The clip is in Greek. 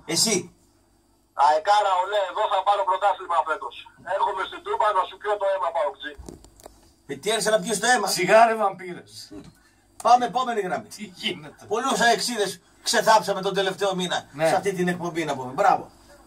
Εσύ. Αεκάρα, ολέ, εδώ θα πάρω πρωτάθλημα φέτος. Έρχομαι στην Τούπα να σου πιω το αίμα, Παοκτζή. Τι έρχεσαι να πιεις το αίμα. Σιγάρε βαμπύρες. Πάμε επόμενη γραμμή. Τι γίνεται. Πολλούς αεξίδες ξεθάψαμε τον τελευταίο μήνα Ναι. σε αυτή την εκπομπή να πούμε. Μπράβο.